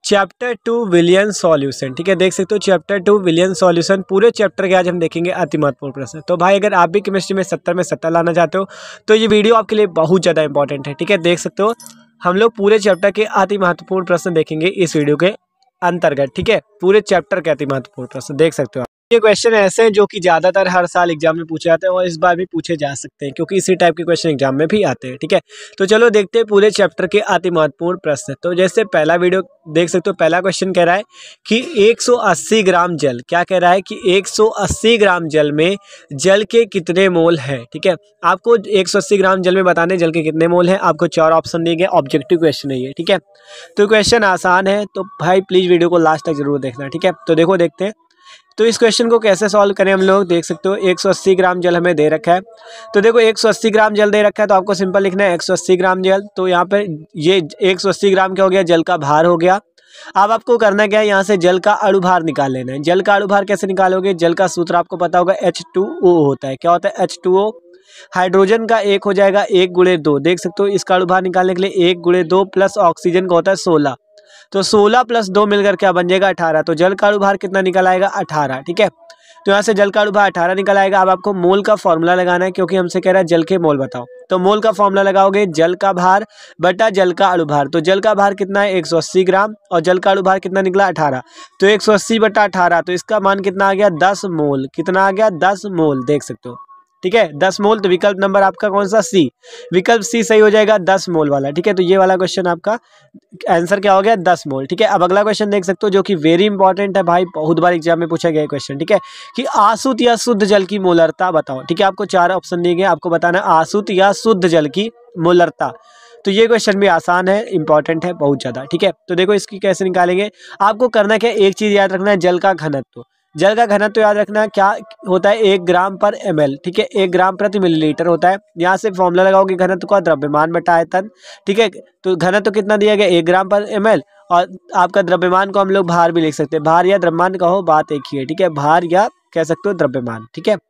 Chapter 2 विलियन solution. ठीक है, देख सकते हो चैप्टर 2 विलियन सॉल्यूशन। पूरे चैप्टर के आज हम देखेंगे अति महत्वपूर्ण प्रश्न। तो भाई अगर आप भी केमिस्ट्री में 70 में 70 लाना चाहते हो तो ये वीडियो आपके लिए बहुत ज़्यादा इंपॉर्टेंट है। ठीक है, देख सकते हो हम लोग पूरे चैप्टर के अति महत्वपूर्ण प्रश्न देखेंगे इस वीडियो के अंतर्गत। ठीक है, पूरे चैप्टर के अति महत्वपूर्ण प्रश्न देख सकते हो। ये क्वेश्चन ऐसे हैं जो कि ज़्यादातर हर साल एग्जाम में पूछे जाते हैं और इस बार भी पूछे जा सकते हैं क्योंकि इसी टाइप के क्वेश्चन एग्जाम में भी आते हैं। ठीक है, तो चलो देखते हैं पूरे चैप्टर के अति महत्वपूर्ण प्रश्न। तो जैसे पहला वीडियो देख सकते हो, पहला क्वेश्चन कह रहा है कि 180 ग्राम जल, क्या कह रहा है कि 180 ग्राम जल में जल के कितने मोल है। ठीक है, आपको 180 ग्राम जल में बताने जल के कितने मोल हैं। आपको 4 ऑप्शन दिए गए, ऑब्जेक्टिव क्वेश्चन है ये। ठीक है, तो क्वेश्चन आसान है, तो भाई प्लीज वीडियो को लास्ट तक जरूर देखना। ठीक है, तो देखो देखते हैं तो इस क्वेश्चन को कैसे सॉल्व करें हम लोग। देख सकते हो 180 ग्राम जल हमें दे रखा है। तो देखो 180 ग्राम जल दे रखा है तो आपको सिंपल लिखना है 180 ग्राम जल। तो यहाँ पे ये 180 ग्राम क्या हो गया, जल का भार हो गया। अब आपको करना क्या है, यहाँ से जल का अणुभार निकाल लेना है। जल का अणुभार कैसे निकालोगे, जल का सूत्र आपको पता होगा H2O होता है। क्या होता है H2O। हाइड्रोजन का 1 हो जाएगा 1 गुणे 2। देख सकते हो इसका अणुभार निकालने के लिए 1 गुणे 2 प्लस ऑक्सीजन का होता है 16। तो 16 प्लस 2 मिलकर क्या बन जाएगा 18। तो जल का अणुभार कितना निकल आएगा 18। ठीक है, तो यहाँ से जल का अणुभार 18 निकल आएगा। अब आपको मोल का फॉर्मूला लगाना है क्योंकि हमसे कह रहा है जल के मोल बताओ। तो मोल का फॉर्मूला लगाओगे जल का भार बटा जल का अणुभार। तो जल का भार कितना है 180 ग्राम और जल का अणुभार कितना निकला 18। तो 180 बटा 18, तो इसका मान कितना आ गया 10 मोल। कितना आ गया 10 मोल, देख सकते हो। ठीक है, 10 मोल। तो विकल्प नंबर आपका कौन सा, सी। विकल्प सी सही हो जाएगा, 10 मोल वाला। ठीक है, तो ये वाला क्वेश्चन आपका आंसर क्या हो गया 10 मोल। ठीक है, अब अगला क्वेश्चन देख सकते हो जो कि वेरी इंपॉर्टेंट है भाई, बहुत बार एग्जाम में पूछा गया क्वेश्चन। ठीक है, कि आसुत या शुद्ध जल की मोलरता बताओ। ठीक है, आपको 4 ऑप्शन दिए गए, आपको बताना आसुत या शुद्ध जल की मोलरता। तो ये क्वेश्चन भी आसान है, इंपॉर्टेंट है बहुत ज्यादा। ठीक है, तो देखो इसकी कैसे निकालेंगे। आपको करना क्या, एक चीज याद रखना है, जल का घनत्व। जल का घनत्व याद रखना क्या होता है 1 ग्राम पर ml। ठीक है, 1 ग्राम प्रति मिलीलीटर होता है। यहाँ से फॉर्मूला लगाओगे घनत्व का, द्रव्यमान बटा आयतन। ठीक है, तो घनत्व कितना दिया गया 1 ग्राम पर ml और आपका द्रव्यमान को हम लोग भार भी लिख सकते हैं। भार या द्रव्यमान कहो बात एक ही है। ठीक है, भार या कह सकते हो द्रव्यमान। ठीक है,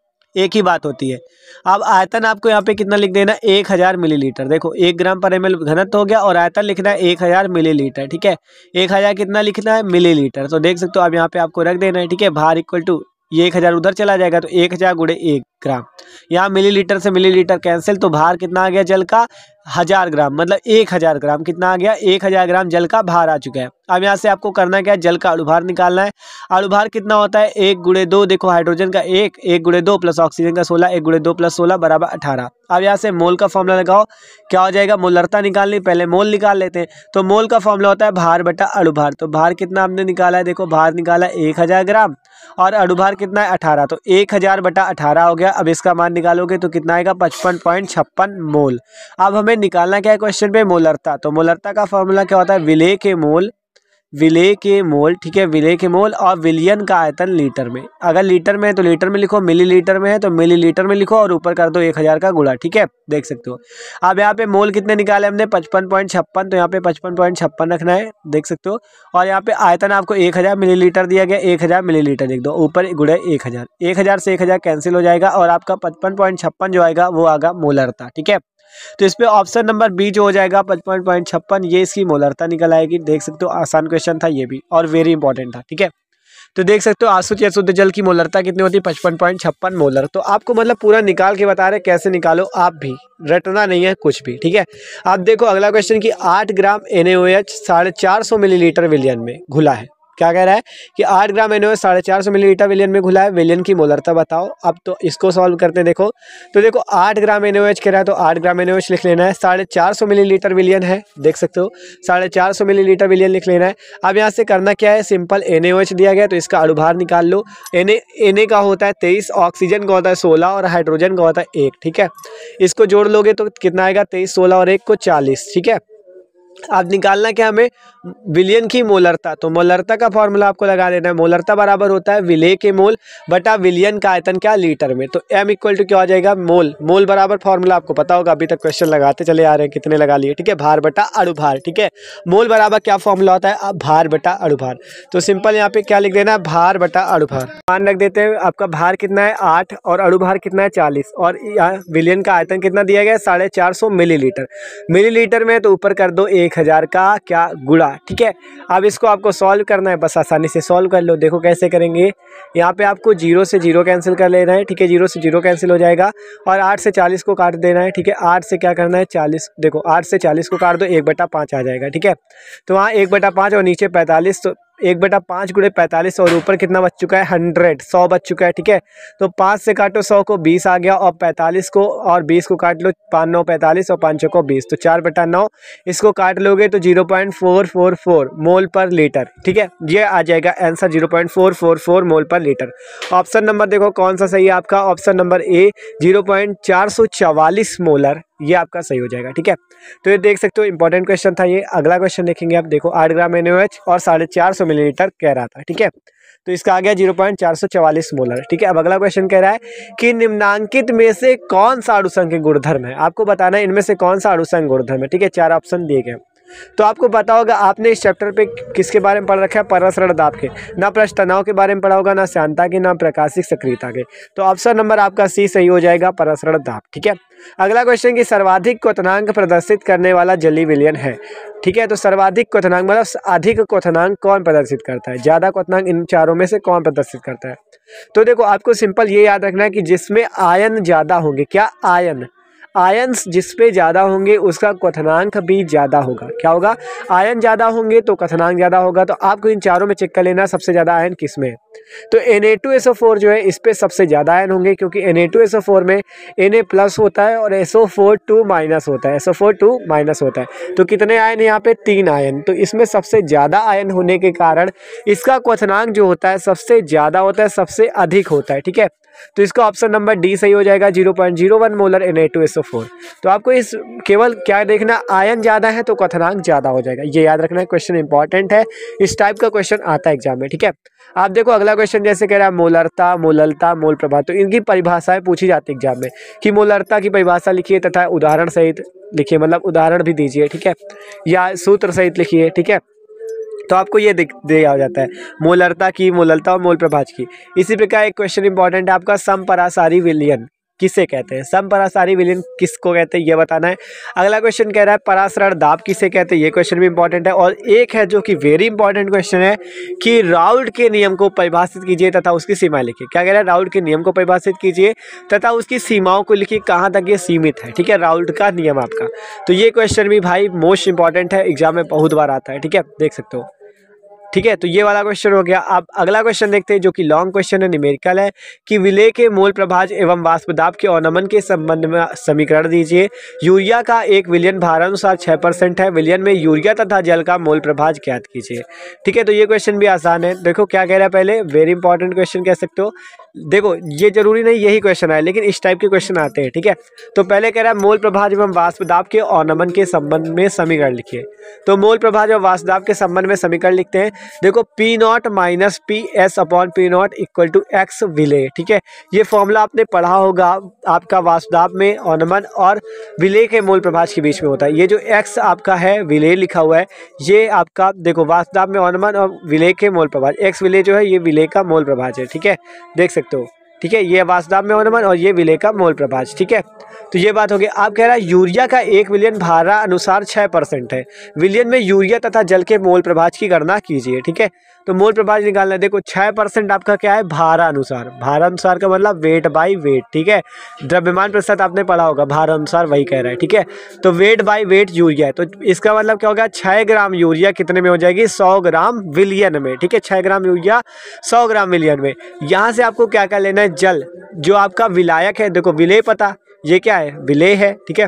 एक ही बात होती है। अब आयतन आपको यहाँ पे कितना लिख देना 1000 मिलीलीटर। देखो 1 ग्राम पर ml घनत्व हो गया और आयतन लिखना है 1000 मिलीलीटर। ठीक है, 1000 कितना लिखना है मिलीलीटर। तो देख सकते हो अब यहाँ पे आपको रख देना है। ठीक है, भार इक्वल टू ये 1000 उधर चला जाएगा तो 1000 गुणे 1 ग्राम। यहाँ मिलीलीटर से मिलीलीटर कैंसिल, तो भार कितना आ गया जल का 1000 ग्राम, मतलब 1000 ग्राम। कितना आ गया 1000 ग्राम जल का भार आ चुका है। अब यहाँ से आपको करना क्या है, जल का अणुभार निकालना है। अणुभार कितना होता है 1 गुणे 2। देखो हाइड्रोजन का 1 गुणे 2 प्लस ऑक्सीजन का 16, 1 गुणे 2 प्लस 16 बराबर 18। अब यहाँ से मोल का फॉर्मूला लगाओ, क्या हो जाएगा मोलरता निकालनी, पहले मोल निकाल लेते हैं। तो मोल का फॉर्मूला होता है भार बटा अणुभार। तो भार कितना हमने निकाला है, देखो भार निकाला 1000 ग्राम और अणुभार कितना है 18। तो 1000 बटा 18 हो गया। अब इसका मान निकालोगे तो कितना आएगा 55.56 मोल। अब हमें निकालना क्या है क्वेश्चन पे, मोलरता। तो मोलरता का फॉर्मूला क्या होता है विलेय के मोल। विलेय के मोल, ठीक है, विलेय के मोल और विलियन का आयतन लीटर में। अगर लीटर में है तो लीटर में लिखो, मिलीलीटर में है तो मिलीलीटर में लिखो और ऊपर कर दो 1000 का गुणा। ठीक है, देख सकते हो। अब यहाँ पे मोल कितने निकाले हमने 55.56, तो यहाँ पे 55.56 रखना है, देख सकते हो। और यहाँ पे आयतन आपको 1000 मिलीलीटर दिया गया, 1000 मिलीलीटर लिख दो, ऊपर गुणे 1000। 1000 से 1000 कैंसिल हो जाएगा और आपका 55.56 जो आएगा वो आएगा मोलरता। ठीक है, तो इस पे ऑप्शन नंबर बी जो हो जाएगा 55.56, ये इसकी मोलरता निकल आएगी। देख सकते हो आसान क्वेश्चन था ये भी और वेरी इंपॉर्टेंट था। ठीक है, तो देख सकते हो आसुत या शुद्ध जल की मोलरता कितनी होती है 55.56 मोलर। तो आपको मतलब पूरा निकाल के बता रहे कैसे निकालो, आप भी रटना नहीं है कुछ भी। ठीक है, आप देखो अगला क्वेश्चन की 8 ग्राम NaOH 450 मिलीलीटर विलियन में घुला है। क्या कह रहा है कि 8 ग्राम NaOH 450 मिलीलीटर विलियन में घुला है, विलियन की मोलरता बताओ। अब तो इसको सॉल्व करते हैं। देखो तो देखो 8 ग्राम NaOH कह रहा है तो 8 ग्राम NaOH लिख लेना है। 450 मिलीलीटर विलियन है, देख सकते हो 450 मिलीलीटर विलियन लिख लेना है। अब यहाँ से करना क्या है, सिंपल NaOH दिया गया तो इसका अणुभार निकाल लो। Na का होता है 23, ऑक्सीजन का होता है 16 और हाइड्रोजन का होता है 1। ठीक है, इसको जोड़ लोगे तो कितना आएगा 23, 16 और 1 को 40। ठीक है, अब निकालना क्या हमें विलियन की मोलरता। तो मोलरता का फॉर्मूला आपको लगा देना है, मोलरता बराबर होता है विलेय के मोल बटा विलियन का आयतन क्या लीटर में। तो m इक्वल टू क्या हो जाएगा मोल। मोल बराबर फॉर्मूला आपको पता होगा, अभी तक क्वेश्चन लगाते चले आ रहे हैं, कितने लगा लिए। ठीक है, भार बटा अणुभार। ठीक है, मोल बराबर क्या फॉर्मूला होता है भार बटा अणुभार। तो सिंपल यहाँ पे क्या लिख देना है भार बटा अणुभार। मान रख देते हैं, आपका भार कितना है 8 और अणुभार कितना है 40 और यहाँ विलियन का आयतन कितना दिया गया है 450 मिलीलीटर। मिलीलीटर में तो ऊपर कर दो 1000 का क्या गुणा, ठीक है। अब इसको आपको सॉल्व करना है, बस आसानी से सॉल्व कर लो। देखो कैसे करेंगे, यहाँ पे आपको 0 से 0 कैंसिल कर लेना है, ठीक है। 0 से 0 कैंसिल हो जाएगा और 8 से 40 को काट देना है, ठीक है। 8 से क्या करना है 40, देखो 8 से 40 को काट दो, 1/5 आ जाएगा, ठीक है। तो वहाँ 1/5 और नीचे 45, तो 1/5 गुणे 45 और ऊपर कितना बच चुका है 100 बच चुका है, ठीक है। तो 5 से काटो 100 को 20 आ गया और 45 को और 20 को काट लो, 5 9 45 और 5 6 20, तो 4/9 इसको काट लोगे तो 0.444 मोल पर लीटर, ठीक है। ये आ जाएगा आंसर 0.444 मोल पर लीटर। ऑप्शन नंबर देखो कौन सा सही है आपका, ऑप्शन नंबर ए 0.444 मोलर, ये आपका सही हो जाएगा, ठीक है। तो ये देख सकते हो इंपॉर्टेंट क्वेश्चन था ये। अगला क्वेश्चन देखेंगे आप, देखो 8 ग्राम NaOH और 450 मिलीलीटर कह रहा था, ठीक है। तो इसका आ गया 0.444 मोलर, ठीक है। अब अगला क्वेश्चन कह रहा है कि निम्नांकित में से कौन सा अणुसंघ गुणधर्म है, आपको बताना है इनमें से कौन सा अणुसंघ गुणधर्म है, ठीक है। 4 ऑप्शन दिए गए। तो आपको पता होगा, आपने इस चैप्टर पे किसके बारे में पढ़ रखा है, परसरण दाब के, ना पृष्ठ तनाव के बारे में पढ़ा होगा, ना श्यानता के, ना प्रकाशिक सक्रियता के। तो ऑप्शन नंबर आपका सी सही हो जाएगा, परसरण दाब, ठीक है। अगला क्वेश्चन की सर्वाधिक क्वथनांक प्रदर्शित करने वाला जलीय विलयन है, ठीक है। तो सर्वाधिक क्वथनांक मतलब अधिक क्वथनांक कौन प्रदर्शित करता है, ज्यादा क्वथनांक इन चारों में से कौन प्रदर्शित करता है। तो देखो आपको सिंपल ये याद रखना है कि जिसमें आयन ज्यादा होंगे, क्या आयन्स जिस पे ज़्यादा होंगे उसका क्वथनांक भी ज़्यादा होगा। क्या होगा, आयन ज़्यादा होंगे तो क्वथनांक ज़्यादा होगा। तो आपको इन चारों में चेक कर लेना सबसे ज़्यादा आयन किस में है। तो Na2SO4 जो है इस पे सबसे ज़्यादा आयन होंगे, क्योंकि Na2SO4 में Na प्लस होता है और SO4 2 माइनस होता है, SO4 2 माइनस होता है। तो कितने आयन यहाँ पे 3 आयन, तो इसमें सबसे ज़्यादा आयन होने के कारण इसका क्वथनांक जो होता है सबसे ज़्यादा होता है, सबसे अधिक होता है, ठीक है। तो इसका ऑप्शन नंबर डी सही हो जाएगा, 0.01 मोलर Na2SO4। तो आपको इस केवल क्या देखना, आयन ज़्यादा है तो क्वथनांक ज़्यादा हो जाएगा, ये याद रखना है। क्वेश्चन इंपॉर्टेंट है, इस टाइप का क्वेश्चन आता है एग्जाम में, ठीक है। आप देखो अगला क्वेश्चन जैसे कह रहा है मोलरता, मोललता, मोल प्रभाव, तो इनकी परिभाषाएं पूछी जाती है एग्जाम में कि मोलरता की परिभाषा लिखिए तथा उदाहरण सहित लिखिए, मतलब उदाहरण भी दीजिए, ठीक है, या सूत्र सहित लिखिए, ठीक है। तो आपको ये दिया जाता है मोलरता की, मोललता और मोल प्रभाज की। इसी प्रकार एक क्वेश्चन इंपॉर्टेंट है आपका, समपरासारी विलयन किसे कहते हैं, समपरासारी विलयन किसको कहते हैं ये बताना है। अगला क्वेश्चन कह रहा है परासरण दाब किसे कहते हैं, ये क्वेश्चन भी इंपॉर्टेंट है। और एक है जो कि वेरी इंपॉर्टेंट क्वेश्चन है कि राउल्ट के नियम को परिभाषित कीजिए तथा उसकी सीमा लिखिए। क्या कह रहा है, राउल्ट के नियम को परिभाषित कीजिए तथा उसकी सीमाओं को लिखिए, कहाँ तक ये सीमित है, ठीक है, राउल्ट का नियम आपका। तो ये क्वेश्चन भी भाई मोस्ट इंपॉर्टेंट है, एग्जाम में बहुत बार आता है, ठीक है, देख सकते हो, ठीक है। तो ये वाला क्वेश्चन हो गया। अब अगला क्वेश्चन देखते हैं जो कि लॉन्ग क्वेश्चन है, न्यूमेरिकल है, कि विलेय के मोल प्रभाज एवं वाष्प दाब के अवनमन के संबंध में समीकरण दीजिए। यूरिया का एक विलयन भारानुसार 6% है, विलयन में यूरिया तथा जल का मोल प्रभाज ज्ञात कीजिए, ठीक है। तो ये क्वेश्चन भी आसान है। देखो क्या कह रहा है, पहले वेरी इंपॉर्टेंट क्वेश्चन कह सकते हो। देखो ये जरूरी नहीं यही क्वेश्चन है, लेकिन इस टाइप के क्वेश्चन आते हैं, ठीक है। तो पहले कह रहा है मोल प्रभाज एवं वाष्प दाब के अवनमन के संबंध में समीकरण लिखिए। तो मोल प्रभाज और वाष्प दाब के संबंध में समीकरण लिखते हैं। देखो P0 minus PS upon P0 equal to X विलेय, ठीक है। ये फॉर्मूला आपने पढ़ा होगा आपका वाष्प दाब में अवनमन और विलेय के मोल प्रभाज के बीच में होता है। ये जो X आपका है विलेय लिखा हुआ है, ये आपका देखो वाष्प दाब में अवनमन और विलेय के मोल प्रभाज, X विलेय जो है ये विलेय का मोल प्रभाज है, ठीक है, देख सकते हो, ठीक है। ये वाष्प दाब में अवनमन और ये विलेय का मोल प्रभाज, ठीक है। तो ये बात हो गई। आप कह रहा है यूरिया का एक विलयन भारा अनुसार 6% है, विलयन में यूरिया तथा जल के मोल प्रभाज की गणना कीजिए, ठीक है। तो मोल प्रभाज निकालना है। देखो 6% आपका क्या है, भारा अनुसार, भारा अनुसार का मतलब वेट बाई वेट, ठीक है। द्रव्यमान प्रतिशत आपने पढ़ा होगा, भारा अनुसार वही कह रहा है, ठीक है। तो वेट बाई वेट यूरिया है, तो इसका मतलब क्या होगा, 6 ग्राम यूरिया कितने में हो जाएगी, 100 ग्राम विलियन में, ठीक है। 6 ग्राम यूरिया 100 ग्राम विलियन में। यहाँ से आपको क्या क्या लेना है, जल जो आपका विलायक है, देखो विलेय पता, ये क्या है, विलेय है, ठीक है,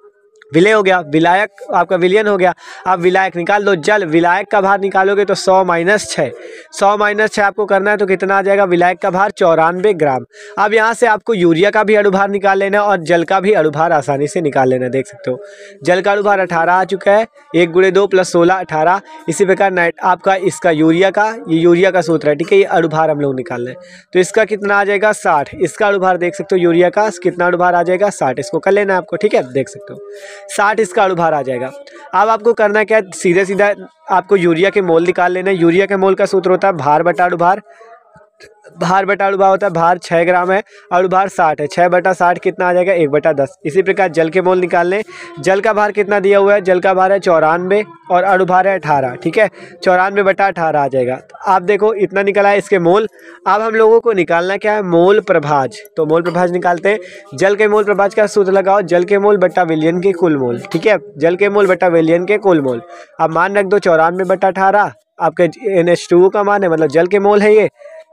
विलेय हो गया, विलायक आपका विलयन हो गया। आप विलायक निकाल दो, जल विलायक का भार निकालोगे तो 100 माइनस 6, 100 माइनस 6 आपको करना है तो कितना आ जाएगा, विलायक का भार 94 ग्राम। अब यहाँ से आपको यूरिया का भी अणुभार निकाल लेना है और जल का भी अणुभार आसानी से निकाल लेना है, देख सकते हो। जल का अणुभार 18 आ चुका है, 1 गुणे 2 प्लस 16 18। इसी प्रकार नाइट आपका इसका यूरिया का, ये यूरिया का सूत्र है, ठीक है, ये अणुभार हम लोग निकाल लें तो इसका कितना आ जाएगा 60। इसका अणुभार देख सकते हो, यूरिया का कितना अणुभार आ जाएगा 60, इसको कर लेना है आपको, ठीक है, देख सकते हो 60 इसका अणुभार आ जाएगा। अब आपको करना क्या है, सीधे सीधा आपको यूरिया के मोल निकाल लेना है। यूरिया के मोल का सूत्र होता है भार बटा अणुभार, भार बटा अणुभार होता है, भार 6 ग्राम है, अणुभार 60 है, 6/60 कितना आ जाएगा 1/10। इसी प्रकार जल के मोल निकाल लें, जल का भार कितना दिया हुआ है, जल का भार है 94 और अणुभार है 18, ठीक है, 94/18 आ जाएगा। तो आप देखो इतना निकला है इसके मोल। अब हम लोगों को निकालना क्या है, मोल प्रभाज। तो मोल प्रभाज निकालते हैं। जल के मोल प्रभाज का सूत्र लगाओ, जल के मोल बटा विलयन के कुल मोल, ठीक है, जल के मोल बटा विलयन के कुल मोल। अब मान रख दो 94/18 आपके NH2O का मान है, मतलब जल के मोल है ये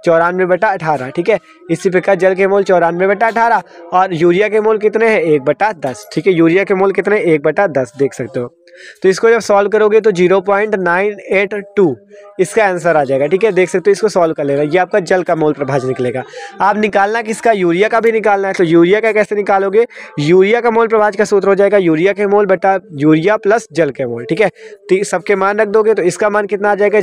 94/18, ठीक है। इसी प्रकार जल के मोल 94/18 और यूरिया के मोल कितने हैं 1/10, ठीक है, यूरिया के मोल कितने 1/10 देख सकते हो। तो इसको जब सॉल्व करोगे तो 0.982 इसका आंसर आ जाएगा, ठीक है, देख सकते हो। इसको सॉल्व कर लेना, ये आपका जल का मोल प्रभाज निकलेगा। आप निकालना किसका, यूरिया का भी निकालना है। तो यूरिया का कैसे निकालोगे, यूरिया का मोल प्रभाज का सूत्र हो जाएगा यूरिया के मोल बटा यूरिया प्लस जल के मोल, ठीक है। तो सबके मान रख दोगे तो इसका मान कितना आ जाएगा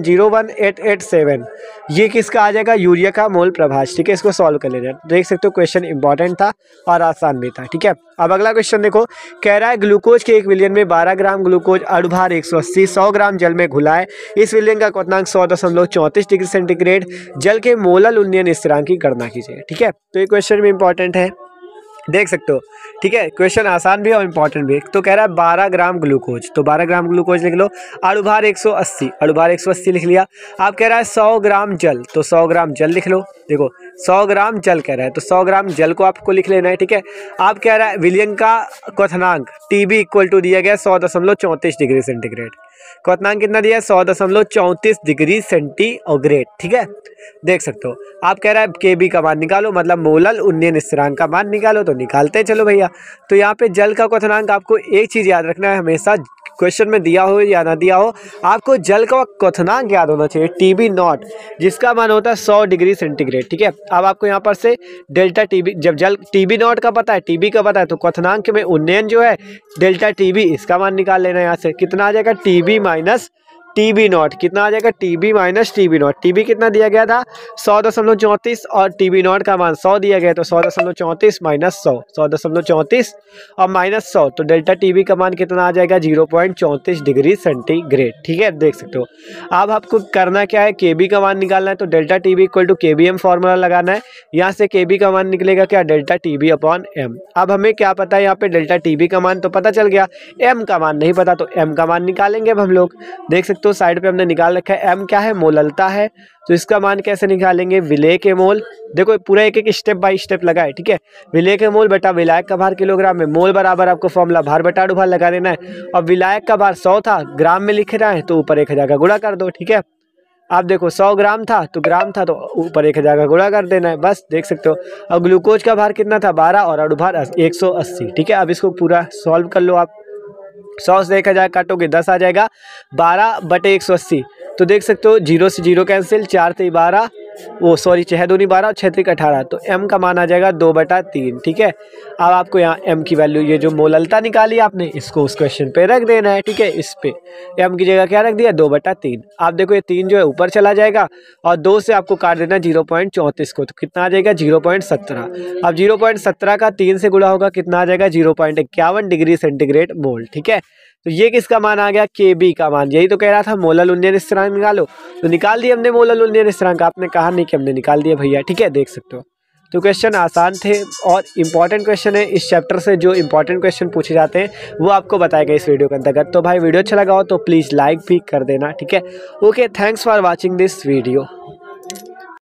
0.01887, ये किसका आ जाएगा, यूरिया का मोल प्रभाज, ठीक है। इसको सॉल्व कर लेना, देख सकते हो क्वेश्चन इंपॉर्टेंट था और आसान भी था, ठीक है। अब अगला क्वेश्चन देखो, कह रहा है ग्लूकोज के 1 विलियन में 12 ग्राम ग्लूकोज अणुभार 180 100 ग्राम जल में घुलाए, इस विलयन का क्वथनांक 100.34 डिग्री सेंटीग्रेड, जल के मोलल उन्नयन स्थिरांक की गणना कीजिए, ठीक है। तो ये क्वेश्चन भी इंपॉर्टेंट है, देख सकते हो, ठीक है, क्वेश्चन आसान भी और इंपॉर्टेंट भी। तो कह रहा है 12 ग्राम ग्लूकोज, तो 12 ग्राम ग्लूकोज लिख लो, अणुभार 180, अणुभार 180 लिख लिया। आप कह रहा है 100 ग्राम जल, तो 100 ग्राम जल लिख लो, देखो 100 ग्राम जल कह रहा है तो 100 ग्राम जल को आपको लिख लेना है, ठीक है। आप कह रहा है विलयन का क्वथनांक TB इक्वल टू दिया गया 100.34 डिग्री सेंटीग्रेड, क्वथनांक कितना दिया है 100.34 डिग्री सेंटीग्रेड, ठीक है, देख सकते हो। आप कह रहा है KB का मान निकालो, मतलब मोलल उन्नयन स्थिरांक का मान निकालो, तो निकालते हैं चलो भैया। तो यहाँ पे जल का क्वथनांक आपको एक चीज याद रखना है, हमेशा क्वेश्चन में दिया हो या ना दिया हो, आपको जल का क्वथनांक याद होना चाहिए TB नॉट, जिसका मान होता है 100 डिग्री सेंटीग्रेड, ठीक है। अब आपको यहाँ पर से डेल्टा TB, जब जल TB नॉट का पता है, TB का पता है, तो क्वथनांक में उन्नयन जो है डेल्टा TB इसका मान निकाल लेना है। यहाँ से कितना आ जाएगा TB माइनस TB नॉट, कितना आ जाएगा TB minus TB naught. TB कितना दिया गया था 100.34 और TB नॉट का मान 100 दिया गया, तो 100.34 माइनस 100, 100.34 और माइनस 100, तो डेल्टा TB का मान कितना आ जाएगा 0.34 डिग्री सेंटीग्रेड, ठीक है, देख सकते हो। अब आपको करना क्या है, KB का मान निकालना है, तो delta TB equal to KBM formula लगाना है। यहाँ से KB का मान निकलेगा क्या, डेल्टा TB अपॉन M। अब हमें क्या पता है, यहाँ पे डेल्टा TB का मान तो पता चल गया, M का मान नहीं पता, तो M का मान निकालेंगे अब हम लोग, देख सकते हो साइड पे हमने निकाल रखा है। M क्या है, मोललता है, तो इसका मान कैसे निकालेंगे, विलेय के मोल, देखो पूरा एक एक स्टेप बाय स्टेप लगा है, ठीक है। विलेय के मोल बटा विलायक का भार किलोग्राम में, मोल बराबर आपको फॉर्मूला भार बटा अणुभार लगा देना है। और विलायक का भार 100 था, ग्राम में लिख रहा है तो ऊपर 1000 का गुणा कर दो, ठीक है। आप देखो 100 ग्राम था तो ग्राम था तो ऊपर 1000 का गुणा कर देना है, बस देख सकते हो। अब ग्लूकोज का भार कितना था 12 और अणुभार 180, ठीक है। अब इसको पूरा सॉल्व कर लो आप, 100 से 1000 काटोगे 10 आ जाएगा, 12/180, तो देख सकते हो 0 से 0 कैंसिल, 4 से 12, वो सॉरी 6 दूनी 12 और 6 3 18, तो M का मान आ जाएगा 2/3, ठीक है। अब आपको यहाँ M की वैल्यू, ये जो मोललता निकाली आपने, इसको उस क्वेश्चन पे रख देना है, ठीक है। इस पे M की जगह क्या रख दिया 2/3। आप देखो ये 3 जो है ऊपर चला जाएगा और 2 से आपको काट देना 0.34 को, तो कितना आ जाएगा 0.17। अब 0.17 का 3 से गुणा होगा, कितना आ जाएगा 0.51 डिग्री सेंटीग्रेड मोल, ठीक है। तो ये किसका मान आ गया, KB का मान। यही तो कह रहा था मोलल उन्नयन स्थिरांक निकालो, तो निकाल दिया हमने मोलल उन्नयन स्थिरांक, आपने कहा नहीं कि हमने निकाल दिया भैया, ठीक है, देख सकते हो। तो क्वेश्चन आसान थे और इम्पॉर्टेंट क्वेश्चन है, इस चैप्टर से जो इम्पॉर्टेंट क्वेश्चन पूछे जाते हैं वो आपको बताएगा इस वीडियो के अंतर्गत। तो भाई वीडियो अच्छा लगा हो तो प्लीज़ लाइक भी कर देना, ठीक है। Okay, thanks for watching this video.